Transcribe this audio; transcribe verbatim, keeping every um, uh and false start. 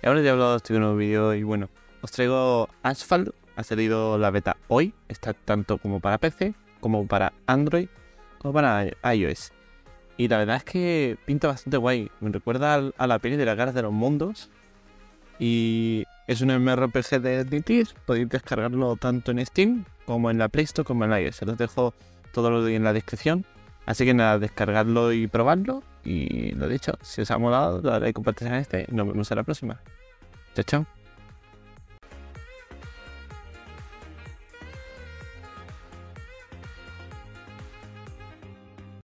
Y ahora ya he hablado de este nuevo vídeo y bueno, os traigo Asphalt. Ha salido la beta hoy, está tanto como para P C, como para Android, como para iOS. Y la verdad es que pinta bastante guay, me recuerda al, a la peli de las Guerras de los Mundos. Y es un M R P G de D T, podéis descargarlo tanto en Steam como en la Play Store como en iOS. Os dejo todo lo en la descripción. Así que nada, descargadlo y probarlo. Y lo dicho, si os ha molado, dale like, compartir a este. Y nos vemos en la próxima. Chao, chao.